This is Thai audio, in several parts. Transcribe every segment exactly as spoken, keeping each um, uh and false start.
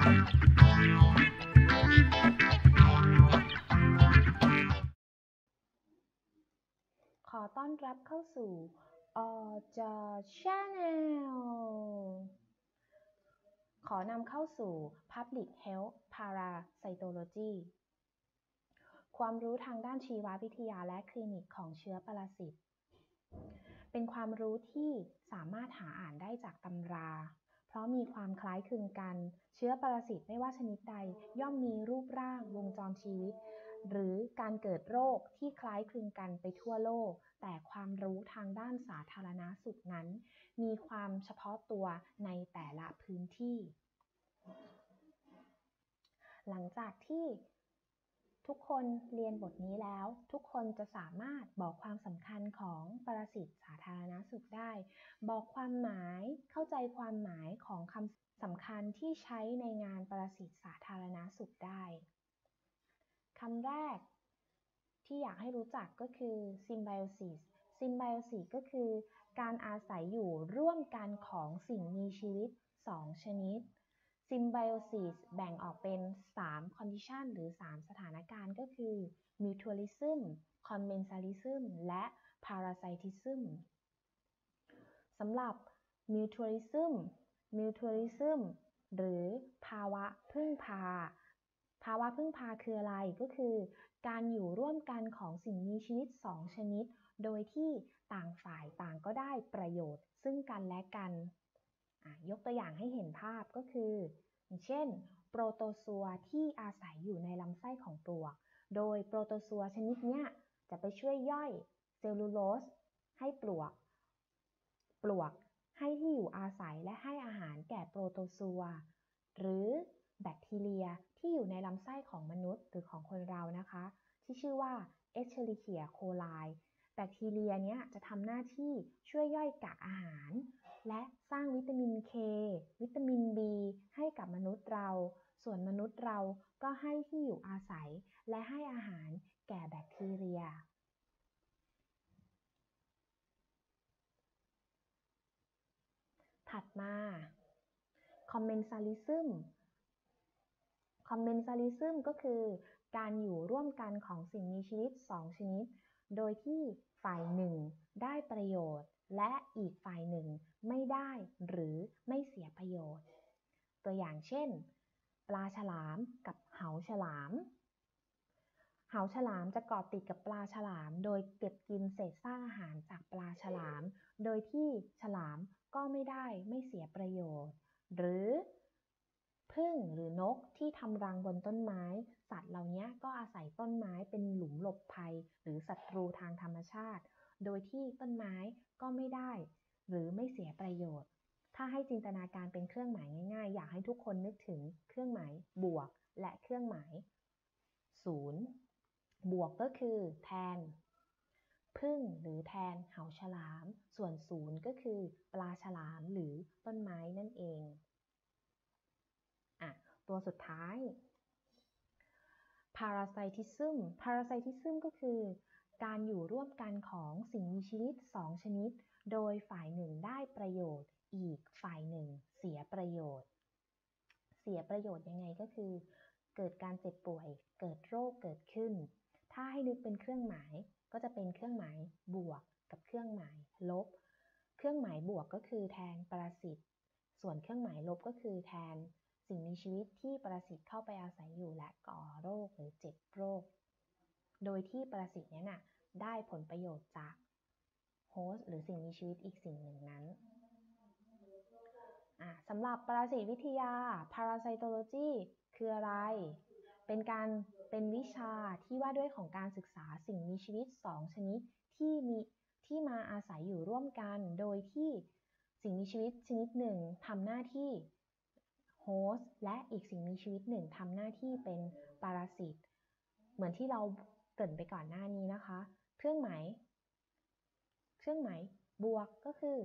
ขอต้อนรับเข้าสู่อจ Channel ขอนำเข้าสู่ Public Health Parasitology ความรู้ทางด้านชีววิทยาและคลินิกของเชื้อปรสิตเป็นความรู้ที่สามารถหาอ่านได้จากตำราเพราะมีความคล้ายคลึงกันเชื้อปรสิตไม่ว่าชนิดใดย่อมมีรูปร่างวงจรชีวิตหรือการเกิดโรคที่คล้ายคลึงกันไปทั่วโลกแต่ความรู้ทางด้านสาธารณสุขนั้นมีความเฉพาะตัวในแต่ละพื้นที่หลังจากที่ทุกคนเรียนบทนี้แล้วทุกคนจะสามารถบอกความสำคัญของปรสิตสาธารณสุขได้บอกความหมายเข้าใจความหมายของคำสำคัญที่ใช้ในงานปรสิตสาธารณสุขได้คำแรกที่อยากให้รู้จักก็คือ symbiosis symbiosis ก็คือการอาศัยอยู่ร่วมกันของสิ่งมีชีวิตสองชนิดSymbiosis แบ่งออกเป็นสาม condition หรือสามสถานการณ์ก็คือ mutualism commensalism และ parasitism สำหรับ mutualism mutualism หรือภาวะพึ่งพาภาวะพึ่งพาคืออะไรก็คือการอยู่ร่วมกันของสิ่งมีชีวิตสองชนิดโดยที่ต่างฝ่ายต่างก็ได้ประโยชน์ซึ่งกันและกันยกตัวอย่างให้เห็นภาพก็คืออย่างเช่นโปรโตซัวที่อาศัยอยู่ในลำไส้ของปลวกโดยโปรโตซัวชนิดนี้จะไปช่วยย่อยเซลลูโลสให้ปลวกปลวกให้ที่อยู่อาศัยและให้อาหารแก่โปรโตซัวหรือแบคทีเรียที่อยู่ในลำไส้ของมนุษย์หรือของคนเรานะคะที่ชื่อว่า Escherichia coli แบคทีเรียนี้จะทำหน้าที่ช่วยย่อยกากอาหารและสร้างวิตามิน K วิตามิน B ให้กับมนุษย์เราส่วนมนุษย์เราก็ให้ที่อยู่อาศัยและให้อาหารแก่แบคทีเรียถัดมา commensalism commensalism ก็คือการอยู่ร่วมกันของสิ่งมีชีวิตสองชนิดโดยที่ฝ่ายหนึ่งได้ประโยชน์และอีกฝ่ายหนึ่งไม่ได้หรือไม่เสียประโยชน์ตัวอย่างเช่นปลาฉลามกับเหาฉลามเหาฉลามจะเกาะติดกับปลาฉลามโดยเก็บกินเศษซากอาหารจากปลาฉลามโดยที่ฉลามก็ไม่ได้ไม่เสียประโยชน์หรือผึ้งหรือนกที่ทำรังบนต้นไม้สัตว์เหล่านี้ก็อาศัยต้นไม้เป็นหลุมหลบภัยหรือศัตรูทางธรรมชาติโดยที่ต้นไม้ก็ไม่ได้หรือไม่เสียประโยชน์ถ้าให้จินตนาการเป็นเครื่องหมายง่ายๆอยากให้ทุกคนนึกถึงเครื่องหมายบวกและเครื่องหมายศูนย์บวกก็คือแทนผึ้งหรือแทนเหาฉลามส่วนศูนย์ก็คือปลาฉลามหรือต้นไม้นั่นเองอ่ะตัวสุดท้าย parasitism parasitism ก็คือการอยู่ร่วมกันของสิ่งมีชีวิตสองชนิดโดยฝ่ายหนึ่งได้ประโยชน์อีกฝ่ายหนึ่งเสียประโยชน์เสียประโยชน์ยังไงก็คือเกิดการเจ็บป่วยเกิดโรคเกิดขึ้นถ้าให้นึกเป็นเครื่องหมายก็จะเป็นเครื่องหมายบวกกับเครื่องหมายลบเครื่องหมายบวกก็คือแทนปรสิตส่วนเครื่องหมายลบก็คือแทนสิ่งมีชีวิตที่ปรสิตเข้าไปอาศัยอยู่และก่อโรคหรือเจ็บโรคโดยที่ปรสิตนี้นะได้ผลประโยชน์จากโฮสต์หรือสิ่งมีชีวิตอีกสิ่งหนึ่งนั้นสำหรับปรสิตวิทยา parasitology คืออะไรเป็นการเป็นวิชาที่ว่าด้วยของการศึกษาสิ่งมีชีวิตสองชนิดที่มีที่มาอาศัยอยู่ร่วมกันโดยที่สิ่งมีชีวิตชนิดหนึ่งทำหน้าที่โฮสต์และอีกสิ่งมีชีวิตหนึ่งทำหน้าที่เป็นปรสิตเหมือนที่เราเกริ่นไปก่อนหน้านี้นะคะเครื่องหมายเครื่องหมายบวกก็คือ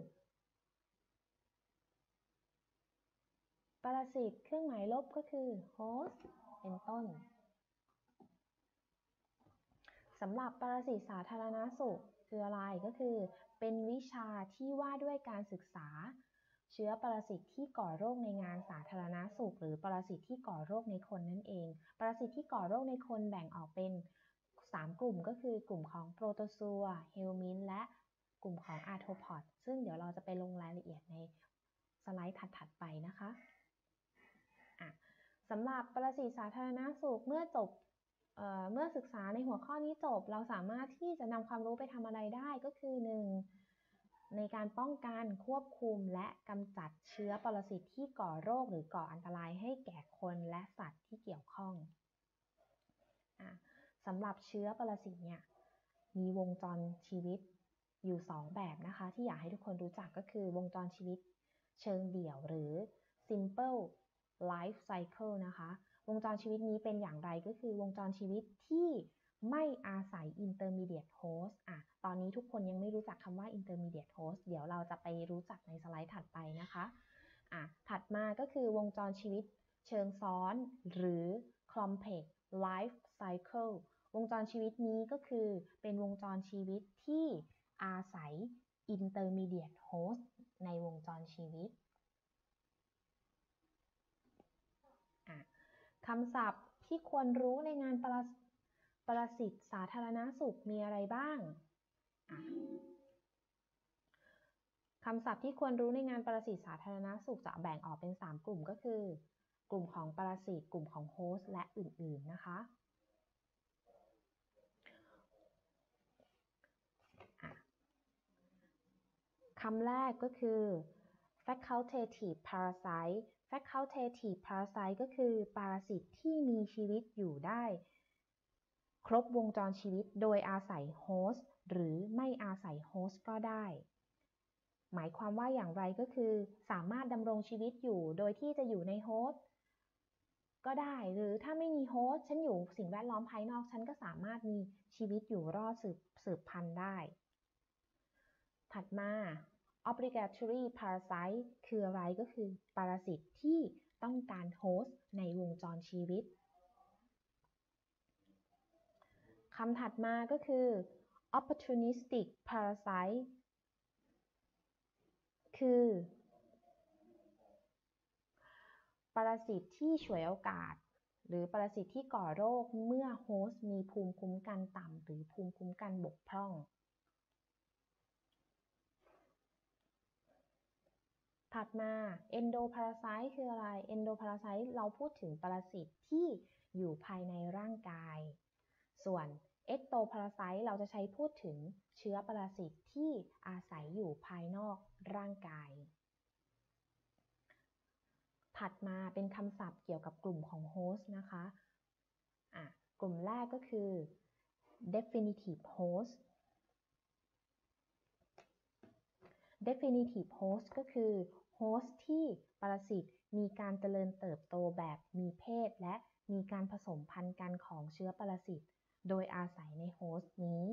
ปรสิตเครื่องหมายลบก็คือโฮสต์เป็นต้นสำหรับปรสิตสาธารณสุขคืออะไรก็คือเป็นวิชาที่ว่าด้วยการศึกษาเชื้อปรสิตที่ก่อโรคในงานสาธารณสุขหรือปรรสิตที่ก่อโรคในคนนั่นเองปรสิตที่ก่อโรคในคนแบ่งออกเป็นสามกลุ่มก็คือกลุ่มของโปรโตซัวเฮลมินท์และกลุ่มของอาร์โทพอดซึ่งเดี๋ยวเราจะไปลงรายละเอียดในสไลด์ถัดๆไปนะคะอ่ะสำหรับปรสิตสาธารณสุขเมื่อจบเอ่อเมื่อศึกษาในหัวข้อนี้จบเราสามารถที่จะนำความรู้ไปทำอะไรได้ก็คือหนึ่งในการป้องกันควบคุมและกำจัดเชื้อปรสิตที่ก่อโรคหรือก่ออันตรายให้แก่คนและสัตว์ที่เกี่ยวข้องอ่ะสำหรับเชื้อปรสิตเนี่ยมีวงจรชีวิตอยู่สองแบบนะคะที่อยากให้ทุกคนรู้จักก็คือวงจรชีวิตเชิงเดี่ยวหรือ simple life cycle นะคะวงจรชีวิตนี้เป็นอย่างไรก็คือวงจรชีวิตที่ไม่อาศัย intermediate host อ่ะตอนนี้ทุกคนยังไม่รู้จักคำว่า intermediate host เดี๋ยวเราจะไปรู้จักในสไลด์ถัดไปนะคะอ่ะถัดมาก็คือวงจรชีวิตเชิงซ้อนหรือ complex life cycle วงจรชีวิตนี้ก็คือเป็นวงจรชีวิตที่อาศัย intermediate host ในวงจรชีวิตคำศัพท์ที่ควรรู้ในงานปรปรสิตสาธารณสุขมีอะไรบ้างคำศัพท์ที่ควรรู้ในงานปรสิตสาธารณสุขจะแบ่งออกเป็นสามกลุ่มก็คือกลุ่มของปรสิตกลุ่มของโฮสต์และอื่นๆนะคะคำแรกก็คือ facultative parasite facultative parasite ก็คือปรสิตที่มีชีวิตอยู่ได้ครบวงจรชีวิตโดยอาศัยโฮสต์หรือไม่อาศัยโฮสต์ก็ได้หมายความว่าอย่างไรก็คือสามารถดำรงชีวิตอยู่โดยที่จะอยู่ในโฮสต์ก็ได้หรือถ้าไม่มีโฮสต์ฉันอยู่สิ่งแวดล้อมภายนอกฉันก็สามารถมีชีวิตอยู่รอดสืบสืบพันธุ์ได้ถัดมา obligatory parasite คืออะไรก็คือปรสิตที่ต้องการโฮสต์ในวงจรชีวิตคำถัดมาก็คือ opportunistic parasite คือปรสิตที่ฉวยโอกาสหรือปรสิตที่ก่อโรคเมื่อโฮสต์มีภูมิคุ้มกันต่ำหรือภูมิคุ้มกันบกพร่องถัดมา endoparasite คืออะไร endoparasite เราพูดถึงปรสิตที่อยู่ภายในร่างกายส่วน ectoparasite เราจะใช้พูดถึงเชื้อปรสิตที่อาศัยอยู่ภายนอกร่างกายถัดมาเป็นคำศัพท์เกี่ยวกับกลุ่มของโฮสต์นะคะอ่ะกลุ่มแรกก็คือ definitive host definitive host ก็คือโฮสต์ที่ปรสิตมีการเจริญเติบโตแบบมีเพศและมีการผสมพันธุ์กันของเชื้อปรสิตโดยอาศัยในโฮสต์นี้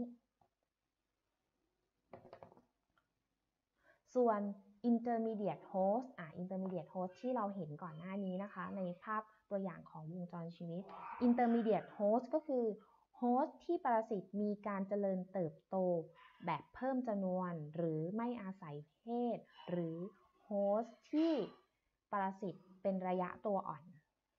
ส่วน intermediate host อ่ะ intermediate host ที่เราเห็นก่อนหน้านี้นะคะในภาพตัวอย่างของวงจรชีวิต intermediate host ก็คือโฮสต์ที่ปรสิตมีการเจริญเติบโตแบบเพิ่มจำนวนหรือไม่อาศัยเพศหรือโฮสต์ที่ปรสิตเป็นระยะตัวอ่อน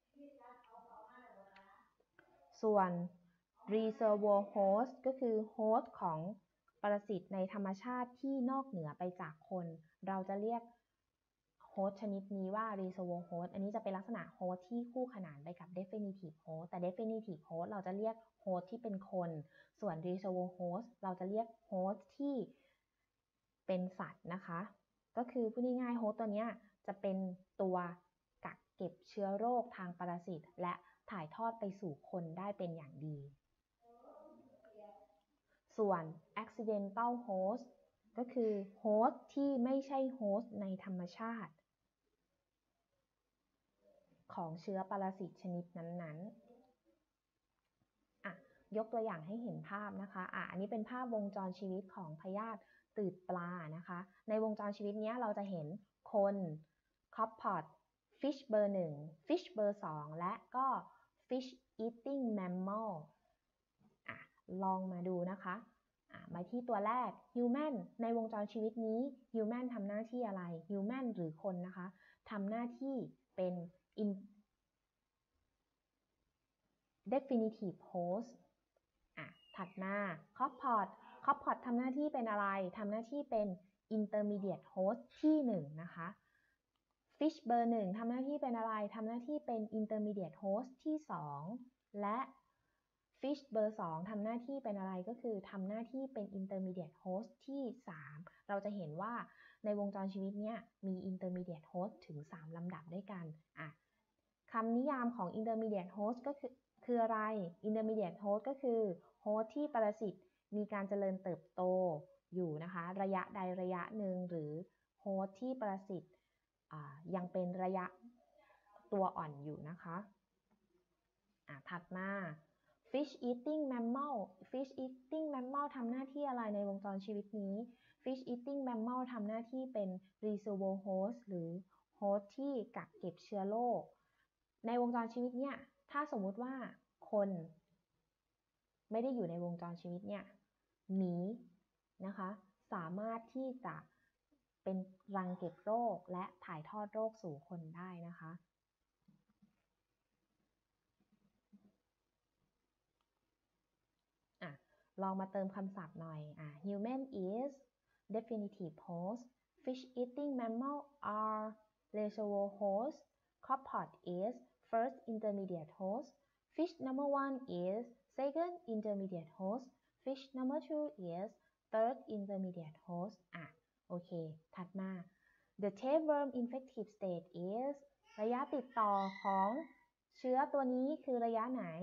ส่วน reservoir host ก็คือโฮสต์ของปรสิตในธรรมชาติที่นอกเหนือไปจากคนเราจะเรียกโฮสต์ชนิดนี้ว่า reservoir host อันนี้จะเป็นลักษณะโฮสต์ที่คู่ขนานไปกับ definitive host แต่ definitive host เราจะเรียกโฮสต์ที่เป็นคนส่วน reservoir host เราจะเรียกโฮสต์ที่เป็นสัตว์นะคะก็คือพูดง่ายๆโฮสต์ตัวนี้จะเป็นตัวกักเก็บเชื้อโรคทางปรสิตและถ่ายทอดไปสู่คนได้เป็นอย่างดีส่วน accidental host ก็คือโฮสต์ที่ไม่ใช่โฮสต์ในธรรมชาติของเชื้อปรสิตชนิดนั้นๆอ่ะยกตัวอย่างให้เห็นภาพนะคะอ่ะอันนี้เป็นภาพวงจรชีวิตของพยาธิตืดปลานะคะในวงจรชีวิตนี้เราจะเห็นคนคอปพอดฟิชเบอร์หนึ่งฟิชเบอร์สองและก็ fish eating mammal อ่ะลองมาดูนะคะอ่ะมาที่ตัวแรก human ในวงจรชีวิตนี้ human ทำหน้าที่อะไร human หรือคนนะคะทำหน้าที่เป็น definitive host อ่ะถัดมา cohort cohort ทำหน้าที่เป็นอะไรทำหน้าที่เป็น intermediate host ที่หนึ่งนะคะ fish เบอร์หนึ่งทำหน้าที่เป็นอะไรทำหน้าที่เป็น intermediate host ที่สองและ fish เบอร์สองทำหน้าที่เป็นอะไรก็คือทำหน้าที่เป็น intermediate host ที่สามเราจะเห็นว่าในวงจรชีวิตเนี้ยมี intermediate host ถึงสามลำดับด้วยกันอ่ะคำนิยามของ intermediate host ก็คือคืออะไร intermediate host ก็คือ host ที่ปรสิตมีการเจริญเติบโตอยู่นะคะระยะใดระยะหนึ่งหรือ host ที่ปรสิตยังเป็นระยะตัวอ่อนอยู่นะคะอ่ะถัดมา fish eating mammal fish eating mammal ทำหน้าที่อะไรในวงจรชีวิตนี้ fish eating mammal ทำหน้าที่เป็น reservoir host หรือ host ที่กักเก็บเชื้อโรคในวงจรชีวิตเนี่ยถ้าสมมุติว่าคนไม่ได้อยู่ในวงจรชีวิตเนี่ยหมีนะคะสามารถที่จะเป็นรังเก็บโรคและถ่ายทอดโรคสู่คนได้นะคะอ่ะลองมาเติมคำศัพท์หน่อยอ่ะ human is definitive host fish eating mammal are reservoir host cohort is first intermediate host fish number one is second intermediate host fish number two is third intermediate host อ่ะโอเคถัดมา the tapeworm infective state is ระยะติดต่อของเชื้อตัวนี้คือระยะไหน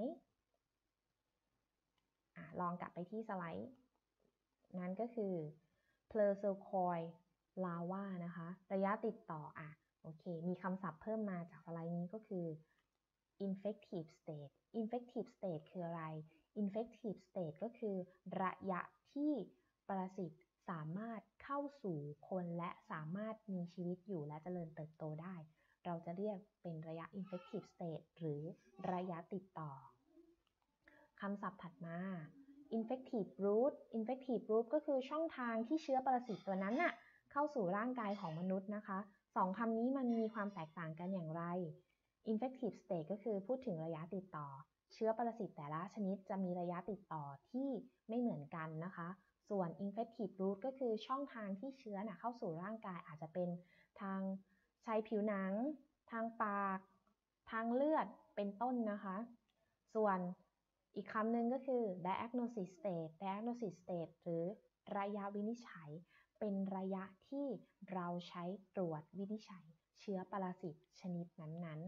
อ่ะลองกลับไปที่สไลด์นั้นก็คือ Plesiocoel larva นะคะระยะติดต่ออ่ะโอเคมีคำศัพท์เพิ่มมาจากสไลด์นี้ก็คือ infective state infective state คืออะไร infective state ก็คือระยะที่ปรสิตสามารถเข้าสู่คนและสามารถมีชีวิตอยู่และเจริญเติบโตได้เราจะเรียกเป็นระยะ infective state หรือระยะติดต่อคำศัพท์ถัดมา infective route infective route ก็คือช่องทางที่เชื้อปรสิตตัวนั้นน่ะเข้าสู่ร่างกายของมนุษย์นะคะสองคำนี้มันมีความแตกต่างกันอย่างไร infective state ก็คือพูดถึงระยะติดต่อเชื้อปรสิตแต่ละชนิดจะมีระยะติดต่อที่ไม่เหมือนกันนะคะส่วน infective route ก็คือช่องทางที่เชื้อน่ะเข้าสู่ร่างกายอาจจะเป็นทางใช้ผิวหนังทางปากทางเลือดเป็นต้นนะคะส่วนอีกคำหนึ่งก็คือ diagnosis state diagnosis state หรือระยะวินิจฉัยเป็นระยะที่เราใช้ตรวจวินิจฉัยเชื้อปรสิตชนิดนั้น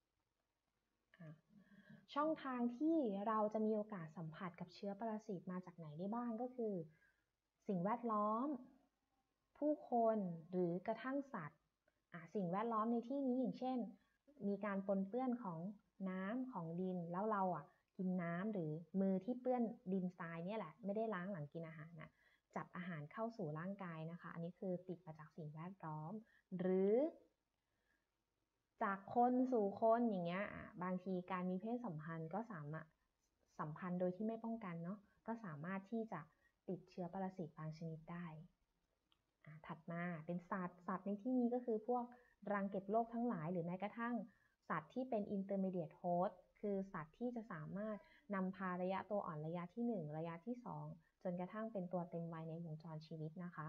ๆช่องทางที่เราจะมีโอกาสสัมผัสกับเชื้อปรสิตมาจากไหนได้บ้างก็คือสิ่งแวดล้อมผู้คนหรือกระทั่งสัตว์สิ่งแวดล้อมในที่นี้อย่างเช่นมีการปนเปื้อนของน้ำของดินแล้วเราอ่ะกินน้ำหรือมือที่เปื้อนดินทรายเนี่ยแหละไม่ได้ล้างหลังกินอาหารนะจับอาหารเข้าสู่ร่างกายนะคะอันนี้คือติดมาจากสิ่งแวดล้อมหรือจากคนสู่คนอย่างเงี้ยบางทีการมีเพศสัมพันธ์ก็สามารถสัมพันธ์โดยที่ไม่ป้องกันเนาะก็สามารถที่จะติดเชื้อปรสิตบางชนิดได้ถัดมาเป็นสัตว์สัตว์ในที่นี้ก็คือพวกรังเก็บโรคทั้งหลายหรือแม้กระทั่งสัตว์ที่เป็น intermediate host คือสัตว์ที่จะสามารถนำพาระยะตัวอ่อนระยะที่หนึ่งระยะที่สองจนกระทั่งเป็นตัวเต็มวัยในวงจรชีวิตนะคะ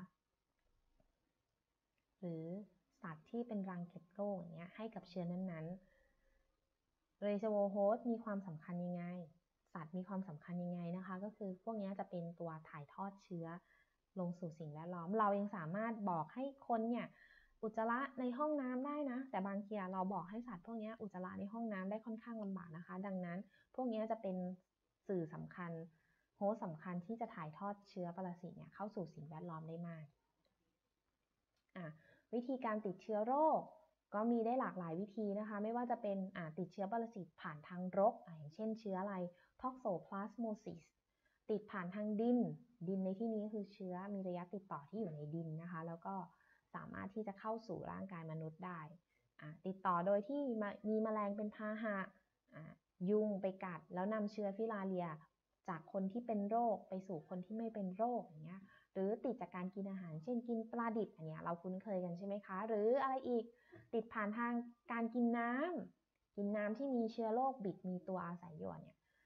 หรือสัตว์ที่เป็นรังเก็บโรคอย่างเงี้ยให้กับเชื้อนั้นๆ reservoir host มีความสำคัญยังไงสัตว์มีความสำคัญยังไงนะคะก็คือพวกนี้จะเป็นตัวถ่ายทอดเชื้อลงสู่สิ่งแวดล้อมเรายังสามารถบอกให้คนเนี่ยอุจจาระในห้องน้ำได้นะแต่บางทีเราบอกให้สัตว์พวกนี้อุจจาระในห้องน้ำได้ค่อนข้างลำบากนะคะดังนั้นพวกนี้จะเป็นสื่อสำคัญโฮสต์สำคัญที่จะถ่ายทอดเชื้อปรสิตเนี่ยเข้าสู่สิ่งแวดล้อมได้มากอ่ะวิธีการติดเชื้อโรคก็มีได้หลากหลายวิธีนะคะไม่ว่าจะเป็นติดเชื้อปรสิตผ่านทางรกอย่างเช่นเชื้ออะไร Toxoplasmosis ติดผ่านทางดินดินในที่นี้คือเชื้อมีระยะติดต่อที่อยู่ในดินนะคะแล้วก็สามารถที่จะเข้าสู่ร่างกายมนุษย์ได้ติดต่อโดยที่มีแมลงเป็นพาหะยุงไปกัดแล้วนำเชื้อฟิลาเรียจากคนที่เป็นโรคไปสู่คนที่ไม่เป็นโรคอย่างเงี้ยหรือติดจากการกินอาหารเช่นกินปลาดิบอันเนี้ยเราคุ้นเคยกันใช่ไหมคะหรืออะไรอีกติดผ่านทางการกินน้ำกินน้ำที่มีเชื้อโรคบิดมีตัวอาศัยอยู่เนี่ย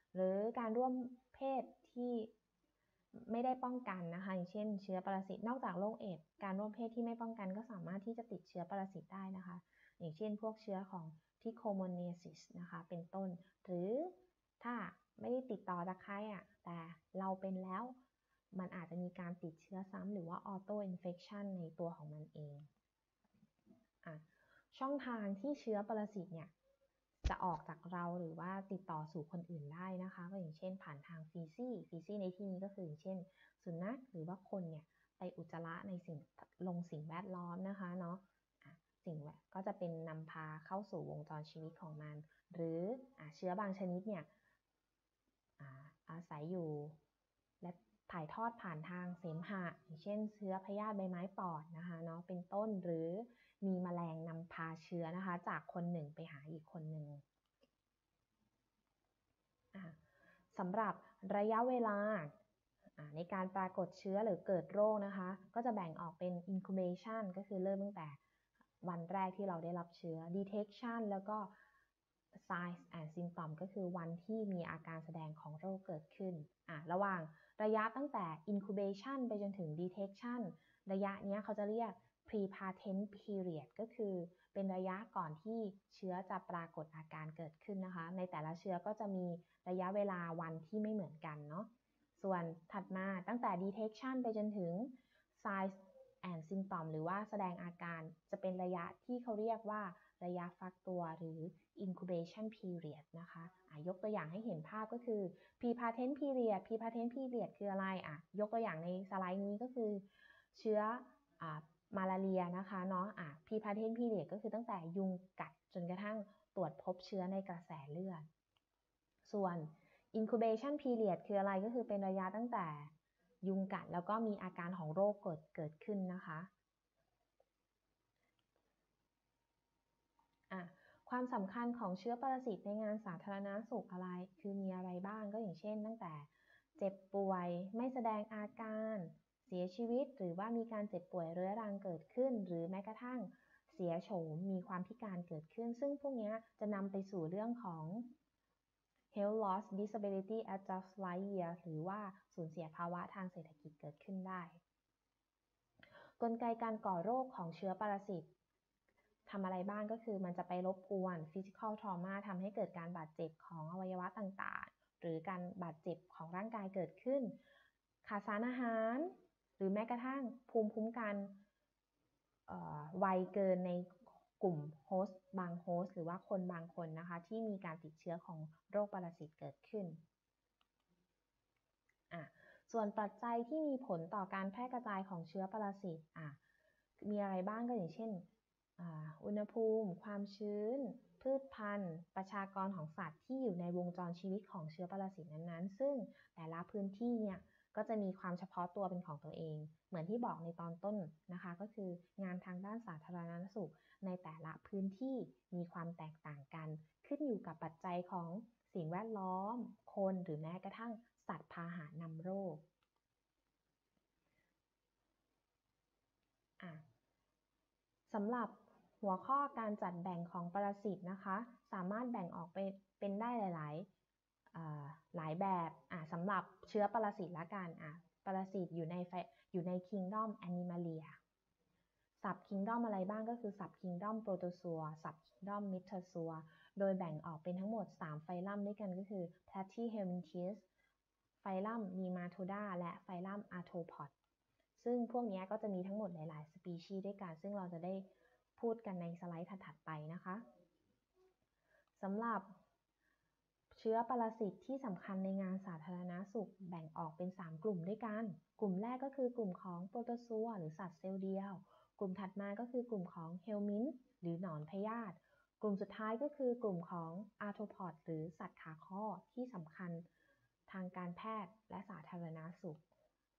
หรือการร่วมเพศที่ไม่ได้ป้องกันนะคะอย่างเช่นเชื้อปรสิตนอกจากโรคเอดส์การร่วมเพศที่ไม่ป้องกันก็สามารถที่จะติดเชื้อปรสิตได้นะคะอย่างเช่นพวกเชื้อของทิโคโมเนียซิสนะคะเป็นต้นหรือถ้าไม่ได้ติดต่อจากใครอ่ะแต่เราเป็นแล้วมันอาจจะมีการติดเชื้อซ้ำหรือว่าออโตอินเฟคชันในตัวของมันเองอ่ะช่องทางที่เชื้อปรสิตเนี่ยจะออกจากเราหรือว่าติดต่อสู่คนอื่นได้นะคะก็อย่างเช่นผ่านทางฟีซี่ฟีซี่ในที่นี้ก็คืออย่างเช่นสุนัขหรือว่าคนเนี่ยไปอุจจาระในสิ่งลงสิ่งแวดล้อมนะคะเนาะสิ่งแวดก็จะเป็นนำพาเข้าสู่วงจรชีวิตของมันหรือเชื้อบางชนิดเนี่ยอาศัยอยู่และถ่ายทอดผ่านทางเสมหะอย่างเช่นเชื้อพยาธิใบไม้ปอดนะคะเนาะเป็นต้นหรือมีแมลงนำพาเชื้อนะคะจากคนหนึ่งไปหาอีกคนหนึ่งสำหรับระยะเวลาในการปรากฏเชื้อหรือเกิดโรคนะคะก็จะแบ่งออกเป็น incubation ก็คือเริ่มตั้งแต่วันแรกที่เราได้รับเชื้อ detection แล้วก็ signs and symptoms ก็คือวันที่มีอาการแสดงของโรคเกิดขึ้นระหว่างระยะตั้งแต่ incubation ไปจนถึง detection ระยะนี้เขาจะเรียก pre-patent period ก็คือเป็นระยะก่อนที่เชื้อจะปรากฏอาการเกิดขึ้นนะคะในแต่ละเชื้อก็จะมีระยะเวลาวันที่ไม่เหมือนกันเนาะส่วนถัดมาตั้งแต่ detection ไปจนถึง signs and symptoms หรือว่าแสดงอาการจะเป็นระยะที่เขาเรียกว่าระยะฟักตัวหรือ incubation period นะคะะยกตัวอย่างให้เห็นภาพก็คือ pre-patent period pre-patent period คืออะไรอ่ะยกตัวอย่างในสไลด์นี้ก็คือเชื้ออ่ามาลาเรียนะคะเนาะอ่ะ pre-patent period ก็คือตั้งแต่ยุงกัดจนกระทั่งตรวจพบเชื้อในกระแสเลือดส่วน incubation period คืออะไรก็คือเป็นระยะตั้งแต่ยุงกัดแล้วก็มีอาการของโรคเกิดเกิดขึ้นนะคะอ่ะความสำคัญของเชื้อปรสิตในงานสาธารณสุขอะไรคือมีอะไรบ้างก็อย่างเช่นตั้งแต่เจ็บป่วยไม่แสดงอาการเสียชีวิตหรือว่ามีการเจ็บป่วยเรื้อรังเกิดขึ้นหรือแม้กระทั่งเสียโฉมมีความพิการเกิดขึ้นซึ่งพวกนี้จะนำไปสู่เรื่องของ health loss disability adjust life year หรือว่าสูญเสียภาวะทางเศรษฐกิจเกิดขึ้นได้กลไกการก่อโรคของเชื้อปรสิตทำอะไรบ้างก็คือมันจะไปรบกวน physical trauma ทำให้เกิดการบาดเจ็บของอวัยวะต่างๆหรือการบาดเจ็บของร่างกายเกิดขึ้นขาดสารอาหารหรือแม้กระทั่งภูมิคุ้มกันไวเกินในกลุ่มโฮสต์บางโฮสต์หรือว่าคนบางคนนะคะที่มีการติดเชื้อของโรคปรสิตเกิดขึ้นอ่ะส่วนปัจจัยที่มีผลต่อการแพร่กระจายของเชื้อปรสิตอ่ะมีอะไรบ้างก็อย่างเช่นอุณหภูมิความชื้นพืชพันธุ์ประชากรของสัตว์ที่อยู่ในวงจรชีวิตของเชื้อปรสิตนั้นๆซึ่งแต่ละพื้นที่เนี่ยก็จะมีความเฉพาะตัวเป็นของตัวเองเหมือนที่บอกในตอนต้นนะคะก็คืองานทางด้านสาธารณสุขในแต่ละพื้นที่มีความแตกต่างกันขึ้นอยู่กับปัจจัยของสิ่งแวดล้อมคนหรือแม้กระทั่งสัตว์พาหะนำโรคสำหรับหัวข้อการจัดแบ่งของปรสิตนะคะสามารถแบ่งออกไปเป็นได้หลายๆหลายแบบสำหรับเชื้อปรสิตละกันปรสิตอยู่ในอยู่ใน Kingdom Animalia สับ Kingdom อะไรบ้างก็คือสับ Kingdom Protozoa สับ Kingdom Metazoa โดยแบ่งออกเป็นทั้งหมดสามไฟลัมด้วยกันก็คือ Platyhelminthes ไฟลัม Nematoda และไฟลัม Arthropod ซึ่งพวกนี้ก็จะมีทั้งหมดหลายๆสปีชีส์ด้วยกันซึ่งเราจะได้พูดกันในสไลด์ถัดๆไปนะคะสำหรับเชื้อปรสิตที่สำคัญในงานสาธารณสุขแบ่งออกเป็นสามกลุ่มด้วยกันกลุ่มแรกก็คือกลุ่มของโปรโตซัวหรือสัตว์เซลล์เดียวกลุ่มถัดมาก็คือกลุ่มของเฮลมินท์หรือหนอนพยาธิกลุ่มสุดท้ายก็คือกลุ่มของอาร์โทรพอดหรือสัตว์ขาข้อที่สำคัญทางการแพทย์และสาธารณสุข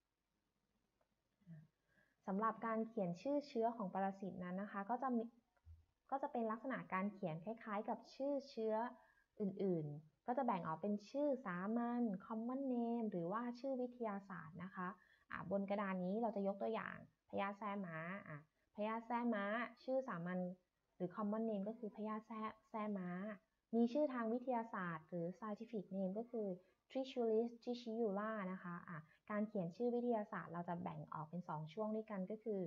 สำหรับการเขียนชื่อเชื้อของปรสิตนั้นนะคะก็จะมีก็จะเป็นลักษณะการเขียนคล้ายๆกับชื่อเชื้ออื่นๆก็จะแบ่งออกเป็นชื่อสามัญ common name หรือว่าชื่อวิทยาศาสตร์นะคะะบนกระดานนี้เราจะยกตัวอย่างพยาธิแทรม้าพยาธิแทรม้าชื่อสามัญหรือ common name ก็คือพยาธิแทรม้ามีชื่อทางวิทยาศาสตร์หรือ scientific name ก็คือ Trichulis trichiula นะคะะการเขียนชื่อวิทยาศาสตร์เราจะแบ่งออกเป็นสองช่วงด้วยกันก็คือ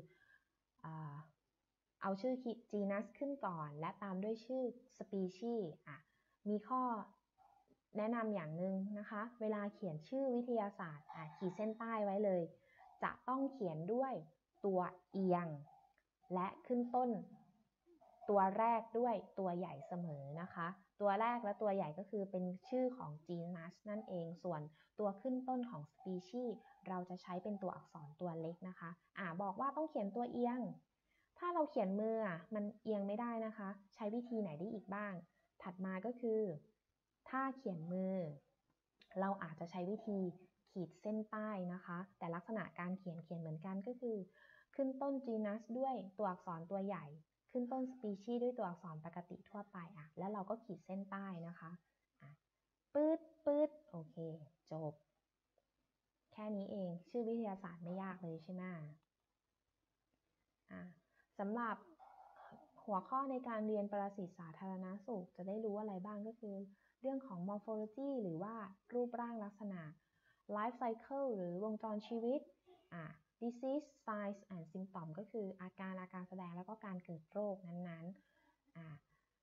เอาชื่อ genus ขึ้นก่อนและตามด้วยชื่อ species อ่ะมีข้อแนะนำอย่างหนึ่งนะคะเวลาเขียนชื่อวิทยาศาสตร์อ่ะขีดเส้นใต้ไว้เลยจะต้องเขียนด้วยตัวเอียงและขึ้นต้นตัวแรกด้วยตัวใหญ่เสมอนะคะตัวแรกและตัวใหญ่ก็คือเป็นชื่อของ genus นั่นเองส่วนตัวขึ้นต้นของ species เราจะใช้เป็นตัวอักษรตัวเล็กนะคะอ่าบอกว่าต้องเขียนตัวเอียงถ้าเราเขียนมืออ่ะมันเอียงไม่ได้นะคะใช้วิธีไหนได้อีกบ้างถัดมาก็คือถ้าเขียนมือเราอาจจะใช้วิธีขีดเส้นใต้นะคะแต่ลักษณะการเขียนเขียนเหมือนกันก็คือขึ้นต้น genus ด้วยตัวอักษรตัวใหญ่ขึ้นต้น species ด้วยตัวอักษรปกติทั่วไปอ่ะแล้วเราก็ขีดเส้นใต้นะคะอ่ะปื๊ดปื๊ดโอเคจบแค่นี้เองชื่อวิทยาศาสตร์ไม่ยากเลยใช่ไหมอ่ะสำหรับหัวข้อในการเรียนปรสิตสาธารณสุขจะได้รู้อะไรบ้างก็คือเรื่องของ morphology หรือว่ารูปร่างลักษณะ life cycle หรือวงจรชีวิตอ่ะ disease signs and symptom ก็คืออาการอาการแสดงแล้วก็การเกิดโรคนั้นๆอ่ะ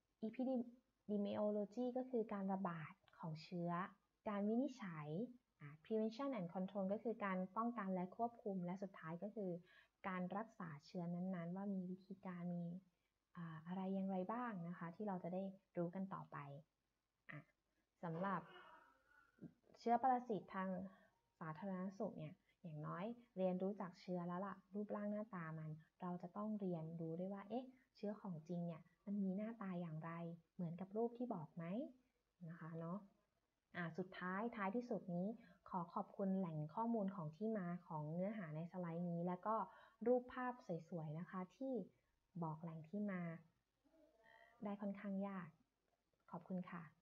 epidemiology ก็คือการระบาดของเชื้อการวินิจฉัยอ่ะ prevention and control ก็คือการป้องกันและควบคุมและสุดท้ายก็คือการรักษาเชื้อนั้นๆว่ามีวิธีการมีอะไรอย่างไรบ้างนะคะที่เราจะได้รู้กันต่อไปอ่ะสำหรับเชื้อปรสิตทางสาธารณสุขเนี่ยอย่างน้อยเรียนรู้จักเชื้อแล้วล่ะรูปร่างหน้าตามันเราจะต้องเรียนรู้ด้วยว่าเอ๊ะเชื้อของจริงเนี่ยมันมีหน้าตาอย่างไรเหมือนกับรูปที่บอกไหมนะคะเนาะอ่ะสุดท้ายท้ายที่สุดนี้ขอขอบคุณแหล่งข้อมูลของที่มาของเนื้อหาในสไลด์นี้แล้วก็รูปภาพสวยๆนะคะที่บอกแหล่งที่มาได้ค่อนข้างยากขอบคุณค่ะ